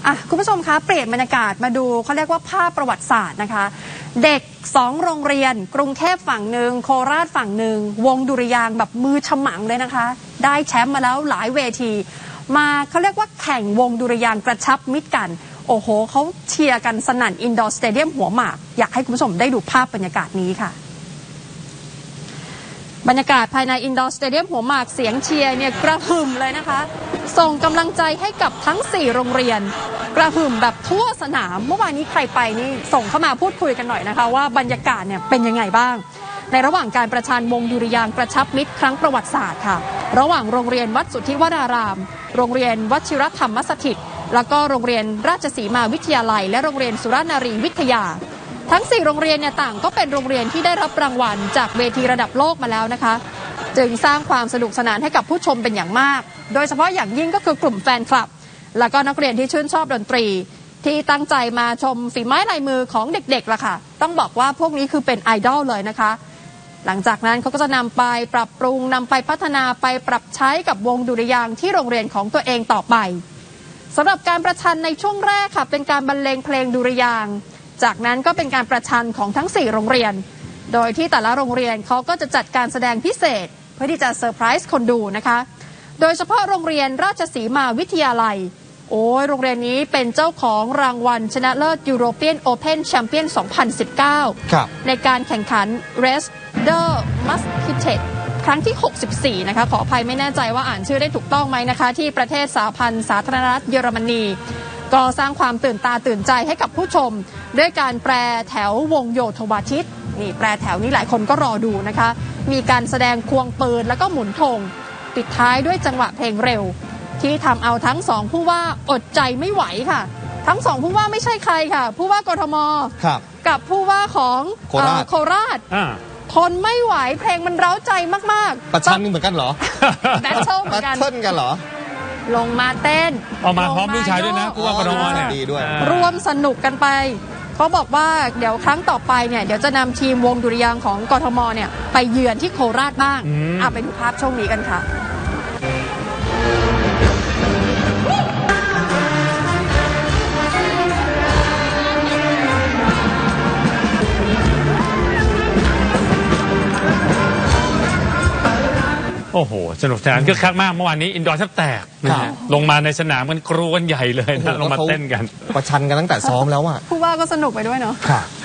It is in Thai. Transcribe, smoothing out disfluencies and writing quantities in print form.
คุณผู้ชมคะเปลี่ยนบรรยากาศมาดูเขาเรียกว่าภาพประวัติศาสตร์นะคะเด็ก2โรงเรียนกรุงเทพฝั่งหนึ่งโคราชฝั่งหนึ่งวงดุริยางค์แบบมือฉมังเลยนะคะได้แชมป์มาแล้วหลายเวทีมาเขาเรียกว่าแข่งวงดุริยางค์กระชับมิตรกันโอ้โหเขาเชียร์กันสนั่นอินดอร์สเตเดียมหัวหมากอยากให้คุณผู้ชมได้ดูภาพบรรยากาศนี้ค่ะบรรยากาศภายในอินดอร์สเตเดียมหัวหมากเสียงเชียร์เนี่ยกระหึ่มเลยนะคะส่งกำลังใจให้กับทั้ง4โรงเรียนกระหึ่มแบบทั่วสนามเมื่อวานนี้ใครไปนี่ส่งเข้ามาพูดคุยกันหน่อยนะคะว่าบรรยากาศเนี่ยเป็นยังไงบ้างในระหว่างการประชันวงดุริยางค์กระชับมิตรครั้งประวัติศาสตร์ค่ะระหว่างโรงเรียนวัดสุทธิวรารามโรงเรียนวชิรธรรมสถิตแล้วก็โรงเรียนราชสีมาวิทยาลัยและโรงเรียนสุรนารีวิทยาทั้ง4โรงเรียนเนี่ยต่างก็เป็นโรงเรียนที่ได้รับรางวัลจากเวทีระดับโลกมาแล้วนะคะจึงสร้างความสนุกสนานให้กับผู้ชมเป็นอย่างมากโดยเฉพาะอย่างยิ่งก็คือกลุ่มแฟนคลับแล้วก็นักเรียนที่ชื่นชอบดนตรีที่ตั้งใจมาชมฝีไม้ลายมือของเด็กๆล่ะค่ะต้องบอกว่าพวกนี้คือเป็นไอดอลเลยนะคะหลังจากนั้นเขาก็จะนำไปปรับปรุงนำไปพัฒนาไปปรับใช้กับวงดุริยางค์ที่โรงเรียนของตัวเองต่อไปสำหรับการประชันในช่วงแรกค่ะเป็นการบรรเลงเพลงดุริยางค์จากนั้นก็เป็นการประชันของทั้ง4โรงเรียนโดยที่แต่ละโรงเรียนเขาก็จะจัดการแสดงพิเศษเพื่อที่จะเซอร์ไพรส์คนดูนะคะโดยเฉพาะโรงเรียนราชสีมาวิทยาลัยโรงเรียนนี้เป็นเจ้าของรางวัลชนะเลิศ European Open Champion 2019 ในการแข่งขัน Race the Musketeer ครั้งที่ 64 นะคะขออภัยไม่แน่ใจว่าอ่านชื่อได้ถูกต้องไหมนะคะที่ประเทศสหพันธ์สาธารณรัฐเยอรมนีก็สร้างความตื่นตาตื่นใจให้กับผู้ชมด้วยการแปรแถววงโยธวาทิตนี่แปรแถวนี้หลายคนก็รอดูนะคะมีการแสดงควงปืนแล้วก็หมุนธงปิดท้ายด้วยจังหวะเพลงเร็วที่ทำเอาทั้ง2ผู้ว่าอดใจไม่ไหวค่ะทั้ง2ผู้ว่าไม่ใช่ใครค่ะผู้ว่ากทมกับผู้ว่าของโคราชทนไม่ไหวเพลงมันเร้าใจมากๆประชันเหมือนกันเหรอแบทเทิลเหมือนกันเหรอลงมาเต้นออกมาพร้อมลูกชายด้วยนะผู้ว่ากทมเนี่ยดีด้วยร่วมสนุกกันไปเขาบอกว่าเดี๋ยวครั้งต่อไปเนี่ยเดี๋ยวจะนำทีมวงดุริยางค์ของกทมเนี่ยไปเยือนที่โคราชบ้างไปดูภาพช่วงนี้กันค่ะโอ้โหสนุกสนานคึกคักมากเมื่อวานนี้อินดอร์แทบแตกนะฮะลงมาในสนามกันกรูกันใหญ่เลยนะลงมาเต้นกันประชันกันตั้งแต่ซ้อมแล้วอ่ะผู้ว่าก็สนุกไปด้วยเนาะ